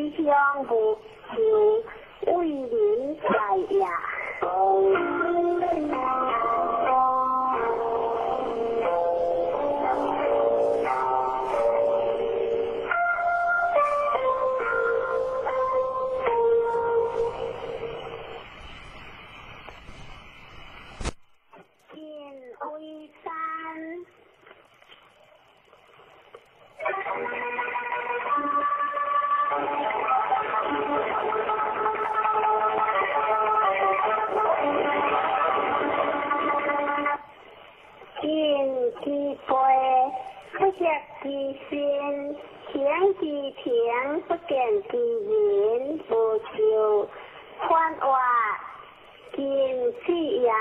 乡无求，为民在呀。其心情其情，不见其言，无求宽话见气呀。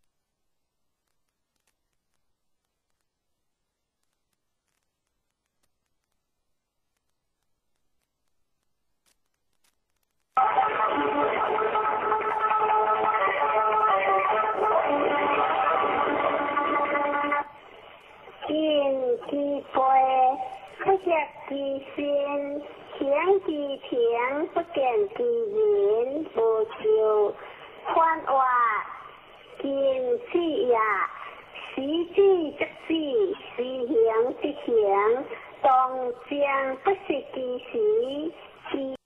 不识其心，情其情，不见其言，无求宽话见气呀。时知则知，时行则行，当将不识其时，其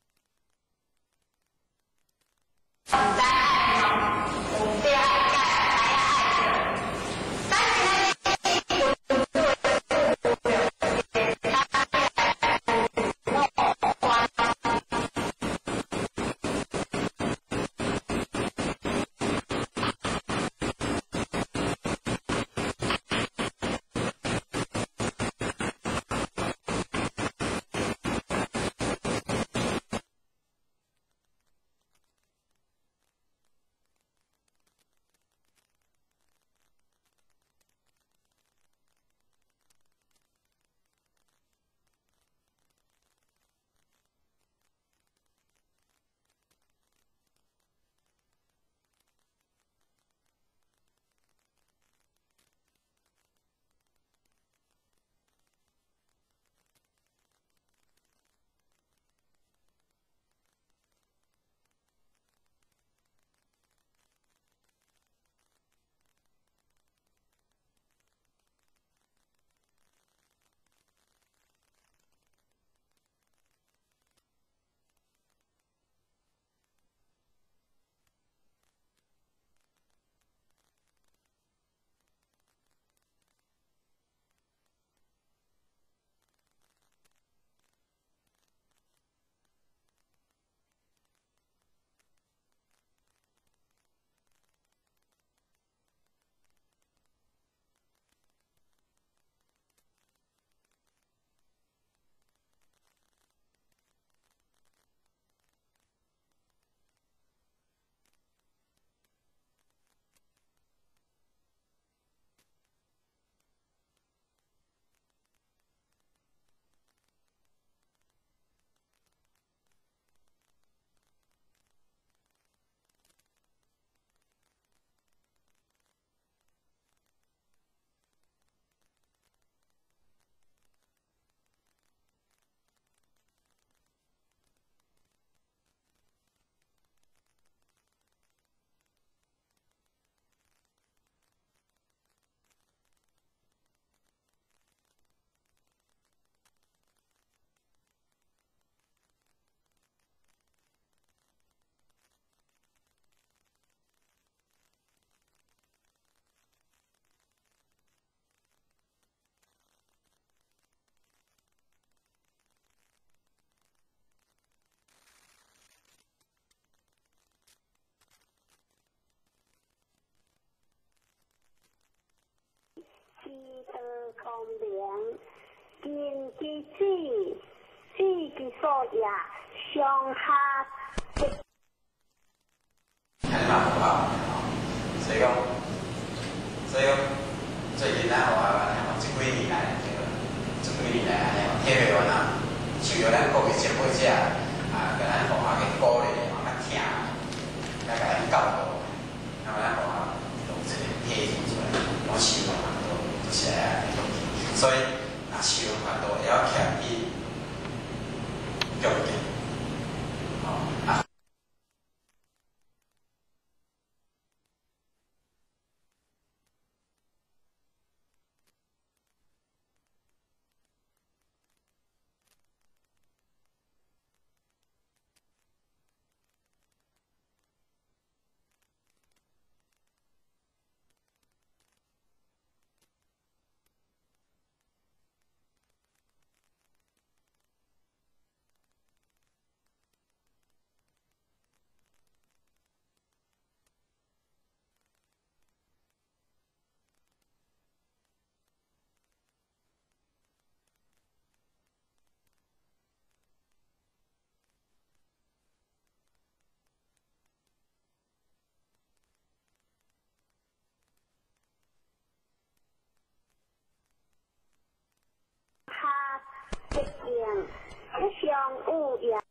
公良，见其知，知其所也，上下。 看法不好，所以讲，最近咱学校这几年来，体会完啊，受到咱国民政府者啊，甲咱学校嘅鼓励，较疼，甲咱教导，那么咱学校有这个体现出来，我希望都是来所以，若收容蛮多，也要强去教育， 相有缘。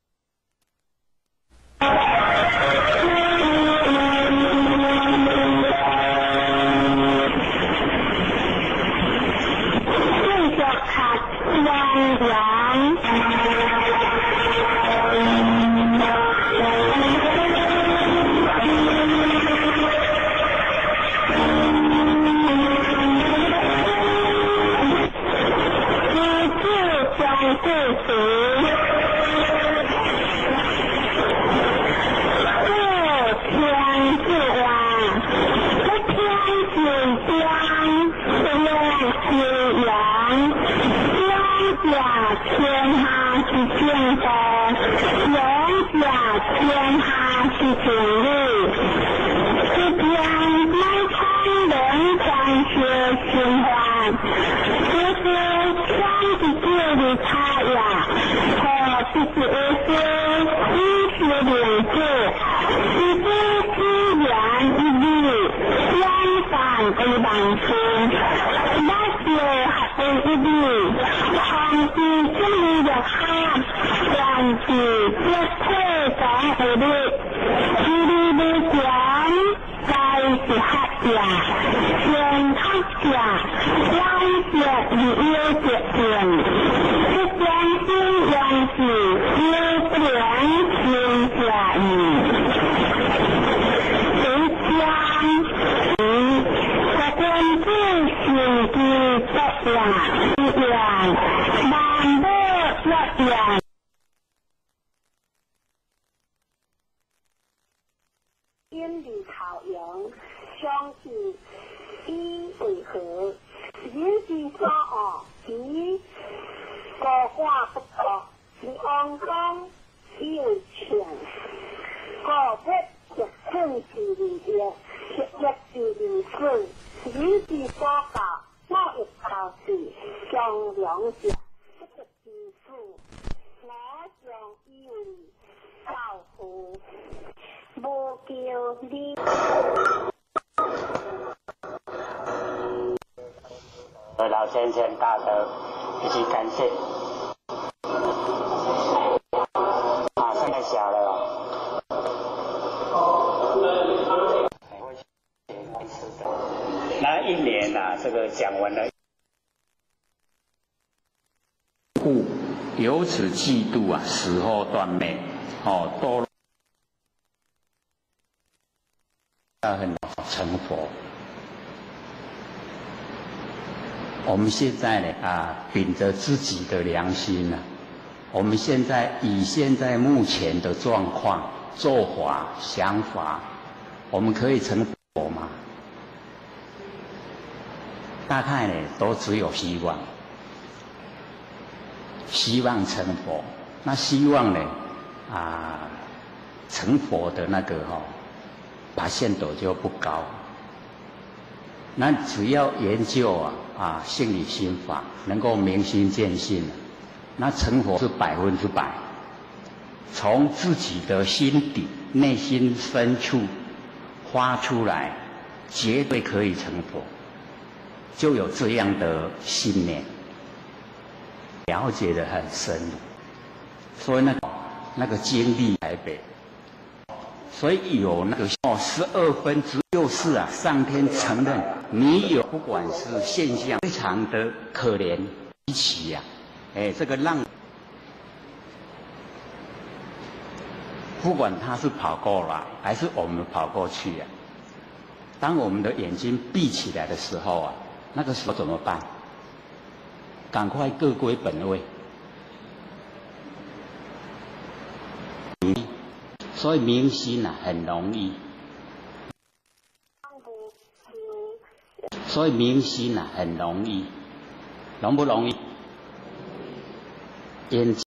继续看汪洋。因理考量，相信以为何？人之所恶，其过患不脱，其肮脏以为强。过不逆正之理也，逆之理顺。人之所教，莫逆考试，将良者不得之父。我将以为教父。无叫你。 老先生大德，一起感谢。现在小了那一年这个讲完了。 故由此嫉妒死后断灭，堕很成佛。我们现在呢秉着自己的良心我们现在以现在目前的状况、做法、想法，我们可以成佛吗？大概呢都只有希望，希望成佛。那希望呢成佛的那个把限度就不高。那只要研究性理心法，能够明心见性，那成佛是100%，从自己的心底、内心深处发出来，绝对可以成佛。就有这样的信念，了解得很深，所以那个经历台北。所以有那个12分就是上天承认你有，不管是现象非常的可怜离奇这个让不管他是跑过来还是我们跑过去当我们的眼睛闭起来的时候那个时候怎么办？赶快各归本位。所以明心很容易，所以明心很容易，容不容易？眼